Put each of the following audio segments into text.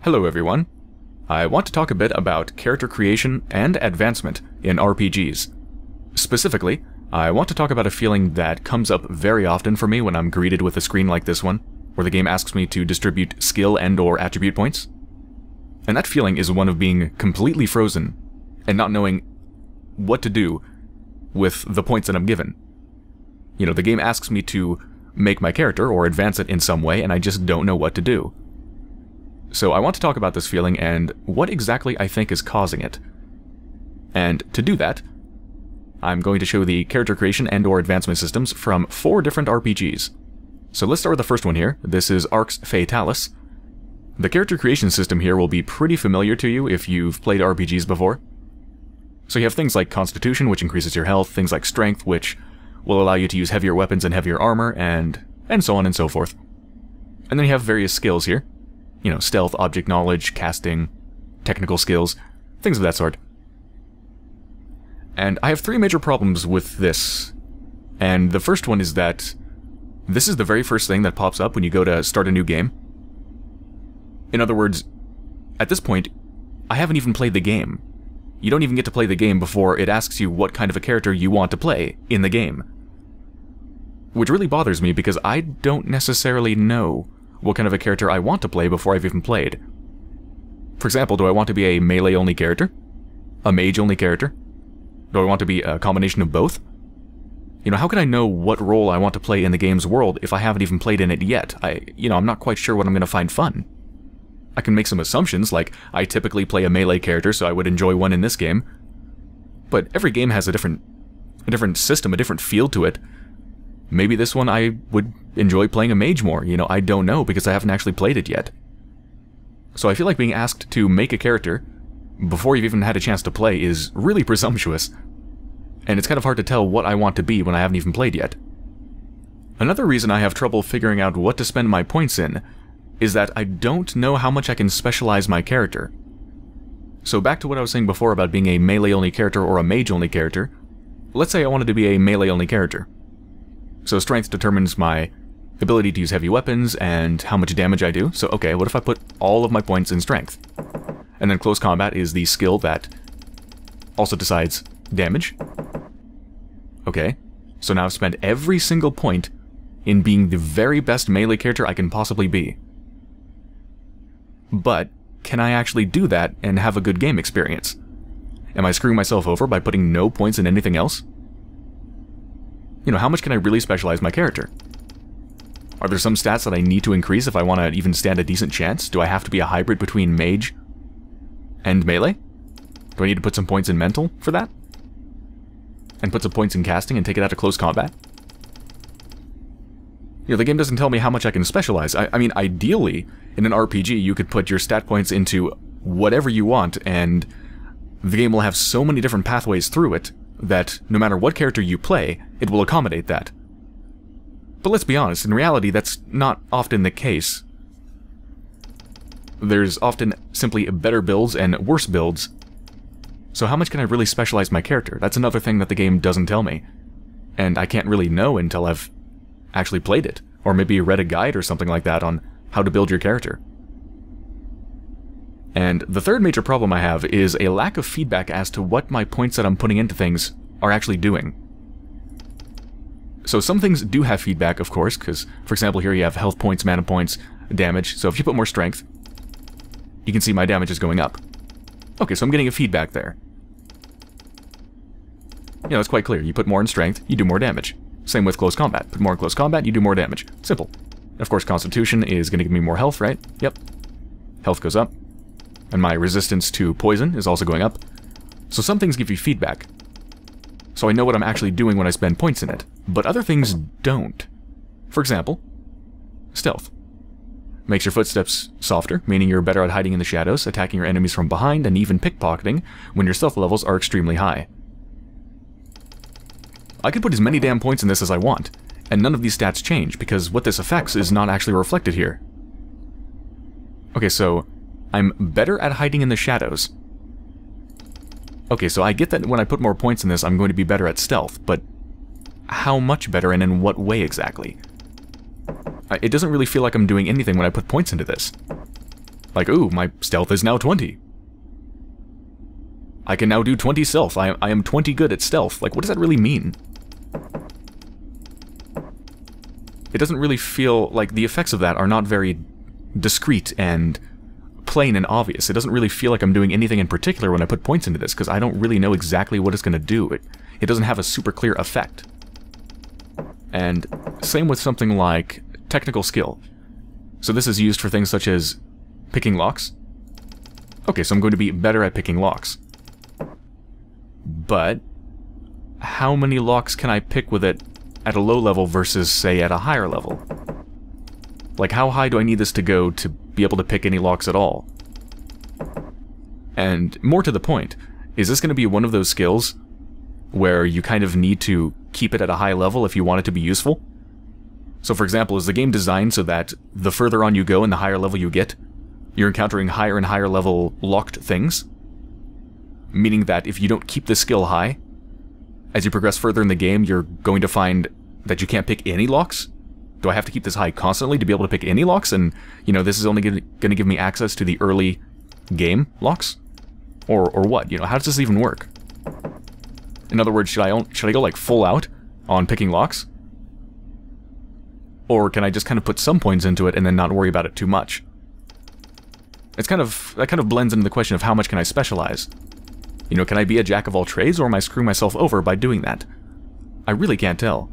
Hello everyone. I want to talk a bit about character creation and advancement in RPGs. Specifically, I want to talk about a feeling that comes up very often for me when I'm greeted with a screen like this one, where the game asks me to distribute skill and/or attribute points. And that feeling is one of being completely frozen and not knowing what to do with the points that I'm given. You know, the game asks me to make my character or advance it in some way, and I just don't know what to do. So I want to talk about this feeling and what exactly I think is causing it. And to do that, I'm going to show the character creation and/or advancement systems from 4 different RPGs. So let's start with the first one here. This is Arx Fatalis. The character creation system here will be pretty familiar to you if you've played RPGs before. So you have things like Constitution, which increases your health, things like Strength, which will allow you to use heavier weapons and heavier armor, and so on and so forth. And then you have various skills here. You know, stealth, object knowledge, casting, technical skills, things of that sort. And I have 3 major problems with this. And the first one is that this is the very first thing that pops up when you go to start a new game. In other words, at this point, I haven't even played the game. You don't even get to play the game before it asks you what kind of a character you want to play in the game. Which really bothers me because I don't necessarily know what kind of a character I want to play before I've even played. For example, do I want to be a melee-only character? A mage-only character? Do I want to be a combination of both? You know, how can I know what role I want to play in the game's world if I haven't even played in it yet? I'm not quite sure what I'm going to find fun. I can make some assumptions, like I typically play a melee character, so I would enjoy one in this game. But every game has a different system, a different feel to it. Maybe this one I would enjoy playing a mage more, you know, I don't know because I haven't actually played it yet. So I feel like being asked to make a character before you've even had a chance to play is really presumptuous. And it's kind of hard to tell what I want to be when I haven't even played yet. Another reason I have trouble figuring out what to spend my points in is that I don't know how much I can specialize my character. So back to what I was saying before about being a melee-only character or a mage-only character, let's say I wanted to be a melee-only character. So Strength determines my ability to use heavy weapons and how much damage I do. So okay, what if I put all of my points in Strength? And then Close Combat is the skill that also decides damage. Okay, so now I've spent every single point in being the very best melee character I can possibly be. But can I actually do that and have a good game experience? Am I screwing myself over by putting no points in anything else? You know, how much can I really specialize my character? Are there some stats that I need to increase if I want to even stand a decent chance? Do I have to be a hybrid between mage and melee? Do I need to put some points in mental for that? And put some points in casting and take it out of close combat? You know, the game doesn't tell me how much I can specialize. I mean, ideally, in an RPG, you could put your stat points into whatever you want, and the game will have so many different pathways through it that no matter what character you play, it will accommodate that. But let's be honest, in reality, that's not often the case. There's often simply better builds and worse builds. So how much can I really specialize my character? That's another thing that the game doesn't tell me. And I can't really know until I've actually played it, or maybe read a guide or something like that on how to build your character. And the third major problem I have is a lack of feedback as to what my points that I'm putting into things are actually doing. So some things do have feedback, of course, because, for example, here you have health points, mana points, damage. So if you put more strength, you can see my damage is going up. Okay, so I'm getting a feedback there. You know, it's quite clear. You put more in strength, you do more damage. Same with close combat. Put more in close combat, you do more damage. Simple. Of course, Constitution is going to give me more health, right? Yep. Health goes up. And my resistance to poison is also going up. So some things give you feedback. So I know what I'm actually doing when I spend points in it. But other things don't. For example, stealth. Makes your footsteps softer, meaning you're better at hiding in the shadows, attacking your enemies from behind, and even pickpocketing when your stealth levels are extremely high. I could put as many damn points in this as I want, and none of these stats change, because what this affects is not actually reflected here. Okay, so I'm better at hiding in the shadows. Okay, so I get that when I put more points in this, I'm going to be better at stealth, but how much better and in what way exactly? It doesn't really feel like I'm doing anything when I put points into this. Like, ooh, my stealth is now 20. I can now do 20 stealth. I am 20 good at stealth. Like, what does that really mean? It doesn't really feel like the effects of that are not very discrete and plain and obvious. It doesn't really feel like I'm doing anything in particular when I put points into this, because I don't really know exactly what it's going to do. It doesn't have a super clear effect. And same with something like technical skill. So this is used for things such as picking locks. Okay, so I'm going to be better at picking locks. But how many locks can I pick with it at a low level versus, say, at a higher level? Like, how high do I need this to go to be able to pick any locks at all? And more to the point, is this going to be one of those skills where you kind of need to keep it at a high level if you want it to be useful? So for example, is the game designed so that the further on you go and the higher level you get, you're encountering higher and higher level locked things? Meaning that if you don't keep this skill high, as you progress further in the game, you're going to find that you can't pick any locks? Do I have to keep this high constantly to be able to pick any locks? And, you know, this is only going to give me access to the early game locks? Or what? You know, how does this even work? In other words, should I go like full out on picking locks? Or can I just kind of put some points into it and then not worry about it too much? That kind of blends into the question of how much can I specialize? You know, can I be a jack of all trades, or am I screwing myself over by doing that? I really can't tell.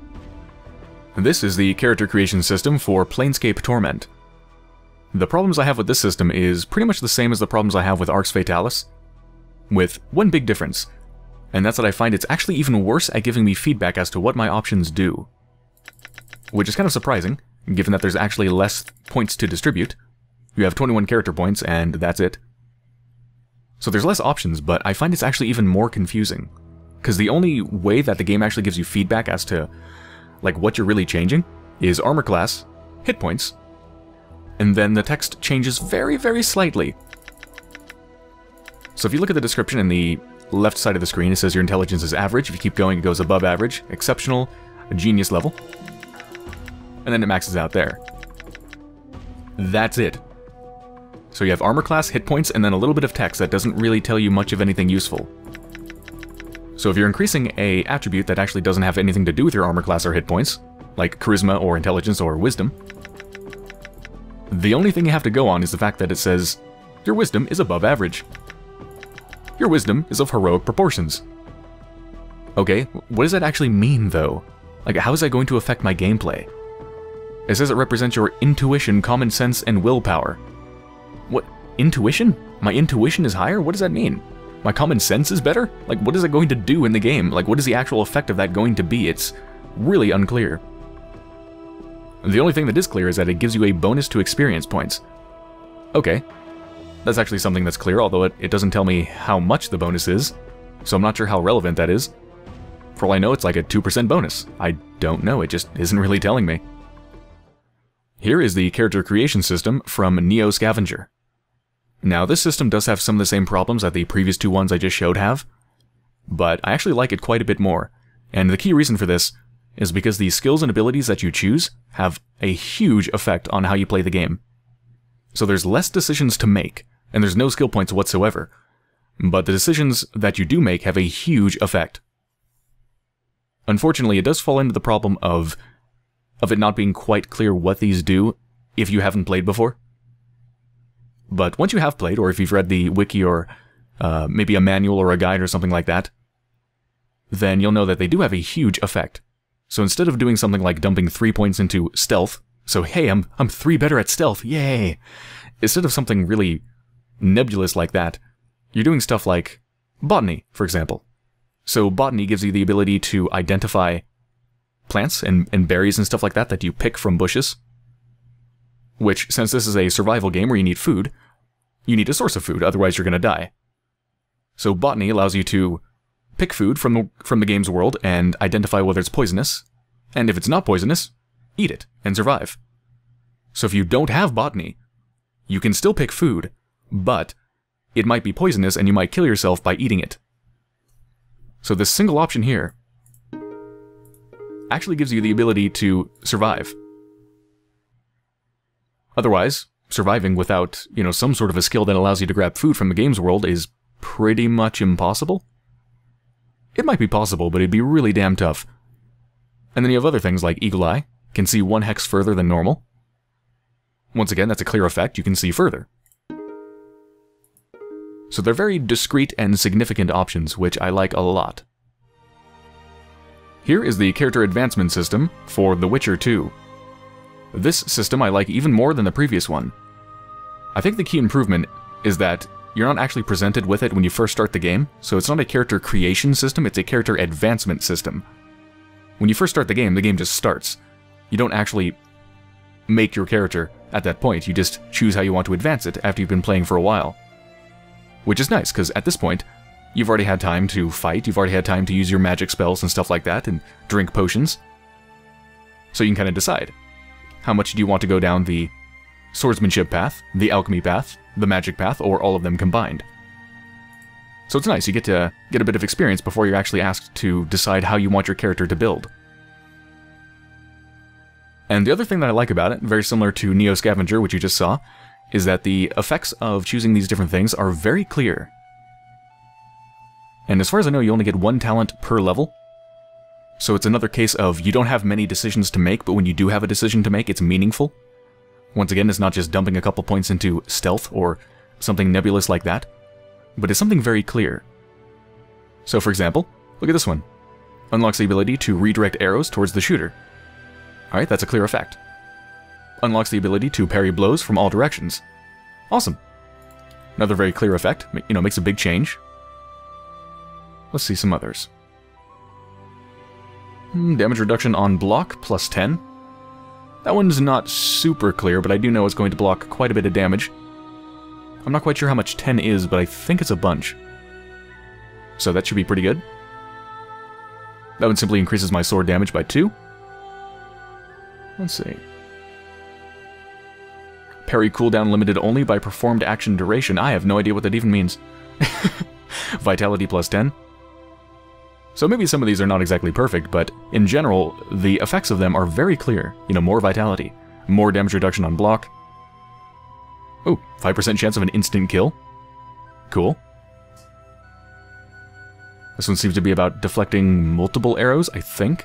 This is the character creation system for Planescape Torment. The problems I have with this system is pretty much the same as the problems I have with Arx Fatalis, with one big difference, and that's that I find it's actually even worse at giving me feedback as to what my options do. Which is kind of surprising, given that there's actually less points to distribute. You have 21 character points, and that's it. So there's less options, but I find it's actually even more confusing. Because the only way that the game actually gives you feedback as to, like, what you're really changing is armor class, hit points, and then the text changes very, very slightly. So if you look at the description in the left side of the screen, it says your intelligence is average. If you keep going, it goes above average, exceptional, genius level, and then it maxes out there. That's it. So you have armor class, hit points, and then a little bit of text that doesn't really tell you much of anything useful. So if you're increasing a attribute that actually doesn't have anything to do with your armor class or hit points, like charisma or intelligence or wisdom, the only thing you have to go on is the fact that it says, your wisdom is above average. Your wisdom is of heroic proportions. Okay, what does that actually mean though? Like, how is that going to affect my gameplay? It says it represents your intuition, common sense, and willpower. What? Intuition? My intuition is higher? What does that mean? My common sense is better? Like, what is it going to do in the game? Like, what is the actual effect of that going to be? It's really unclear. The only thing that is clear is that it gives you a bonus to experience points. Okay. That's actually something that's clear, although it doesn't tell me how much the bonus is, so I'm not sure how relevant that is. For all I know, it's like a 2% bonus. I don't know, it just isn't really telling me. Here is the character creation system from Neo Scavenger. Now, this system does have some of the same problems that the previous two ones I just showed have, but I actually like it quite a bit more, and the key reason for this is because the skills and abilities that you choose have a huge effect on how you play the game. So there's less decisions to make, and there's no skill points whatsoever, but the decisions that you do make have a huge effect. Unfortunately, it does fall into the problem of it not being quite clear what these do if you haven't played before. But once you have played, or if you've read the wiki or maybe a manual or a guide or something like that, then you'll know that they do have a huge effect. So instead of doing something like dumping 3 points into stealth, so hey, I'm 3 better at stealth, yay! Instead of something really nebulous like that, you're doing stuff like botany, for example. So botany gives you the ability to identify plants and berries and stuff like that you pick from bushes. Which, since this is a survival game where you need food, you need a source of food, otherwise you're going to die. So botany allows you to pick food from the game's world and identify whether it's poisonous, and if it's not poisonous, eat it and survive. So if you don't have botany, you can still pick food, but it might be poisonous and you might kill yourself by eating it. So this single option here actually gives you the ability to survive. Otherwise, surviving without, some sort of a skill that allows you to grab food from the game's world is pretty much impossible. It might be possible, but it'd be really damn tough. And then you have other things like Eagle Eye, can see 1 hex further than normal. Once again, that's a clear effect, you can see further. So they're very discrete and significant options, which I like a lot. Here is the character advancement system for The Witcher 2. This system I like even more than the previous one. I think the key improvement is that you're not actually presented with it when you first start the game, so it's not a character creation system, it's a character advancement system. When you first start the game just starts. You don't actually make your character at that point, you just choose how you want to advance it after you've been playing for a while. Which is nice, because at this point, you've already had time to fight, you've already had time to use your magic spells and stuff like that, and drink potions. So you can kind of decide. How much do you want to go down the swordsmanship path, the alchemy path, the magic path, or all of them combined? So it's nice, you get to get a bit of experience before you're actually asked to decide how you want your character to build. And the other thing that I like about it, very similar to Neo Scavenger, which you just saw, is that the effects of choosing these different things are very clear. And as far as I know, you only get 1 talent per level. So it's another case of you don't have many decisions to make, but when you do have a decision to make, it's meaningful. Once again, it's not just dumping a couple points into stealth or something nebulous like that, but it's something very clear. So for example, look at this one. Unlocks the ability to redirect arrows towards the shooter. Alright, that's a clear effect. Unlocks the ability to parry blows from all directions. Awesome. Another very clear effect, makes a big change. Let's see some others. Damage reduction on block, plus 10. That one's not super clear, but I do know it's going to block quite a bit of damage. I'm not quite sure how much 10 is, but I think it's a bunch. So that should be pretty good. That one simply increases my sword damage by 2. Let's see. Parry cooldown limited only by performed action duration. I have no idea what that even means. Vitality plus 10. So maybe some of these are not exactly perfect, but in general, the effects of them are very clear. More vitality, more damage reduction on block. Oh, 5% chance of an instant kill. Cool. This one seems to be about deflecting multiple arrows, I think.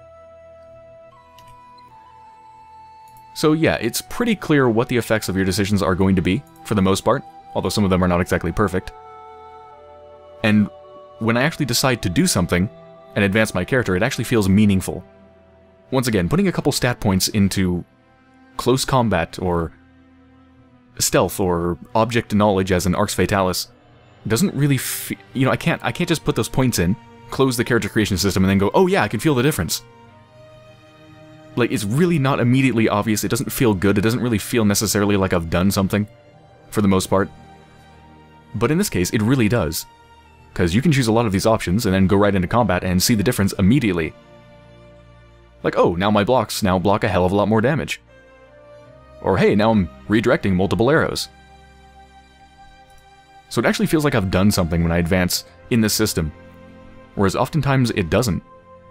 So yeah, it's pretty clear what the effects of your decisions are going to be, for the most part, although some of them are not exactly perfect. And when I actually decide to do something and advance my character, it actually feels meaningful. Once again, putting a couple stat points into close combat or stealth or object knowledge as an Arx Fatalis doesn't really I can't just put those points in, close the character creation system, and then go, oh yeah, I can feel the difference. Like, it's really not immediately obvious, it doesn't feel good, it doesn't really feel necessarily like I've done something, for the most part. But in this case, it really does. Because you can choose a lot of these options and then go right into combat and see the difference immediately. Like, oh, now my blocks now block a hell of a lot more damage. Or hey, now I'm redirecting multiple arrows. So it actually feels like I've done something when I advance in this system. Whereas oftentimes it doesn't.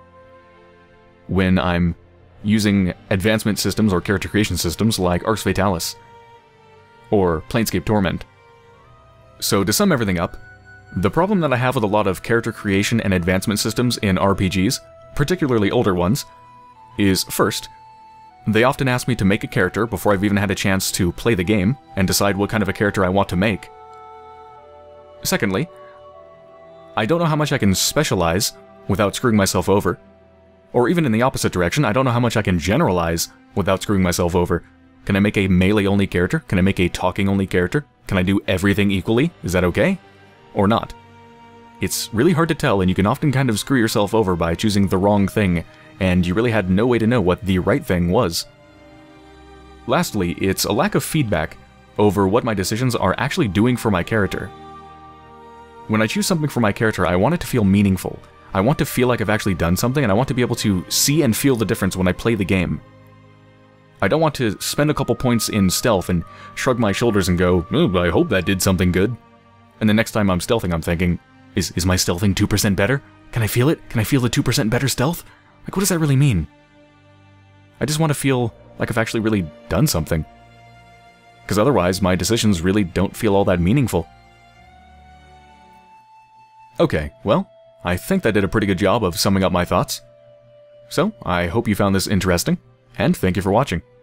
When I'm using advancement systems or character creation systems like Arx Fatalis. Or Planescape Torment. So to sum everything up, the problem that I have with a lot of character creation and advancement systems in RPGs, particularly older ones, is first, they often ask me to make a character before I've even had a chance to play the game and decide what kind of a character I want to make. Secondly, I don't know how much I can specialize without screwing myself over. Or even in the opposite direction, I don't know how much I can generalize without screwing myself over. Can I make a melee-only character? Can I make a talking-only character? Can I do everything equally? Is that okay? Or not? It's really hard to tell, and you can often kind of screw yourself over by choosing the wrong thing, and you really had no way to know what the right thing was. Lastly, it's a lack of feedback over what my decisions are actually doing for my character. When I choose something for my character, I want it to feel meaningful. I want to feel like I've actually done something, and I want to be able to see and feel the difference when I play the game. I don't want to spend a couple points in stealth and shrug my shoulders and go, oh, I hope that did something good. And the next time I'm stealthing, I'm thinking, is my stealthing 2% better? Can I feel it? Can I feel the 2% better stealth? Like, what does that really mean? I just want to feel like I've actually really done something. because otherwise my decisions really don't feel all that meaningful. Okay, well, I think that did a pretty good job of summing up my thoughts. So, I hope you found this interesting, and thank you for watching.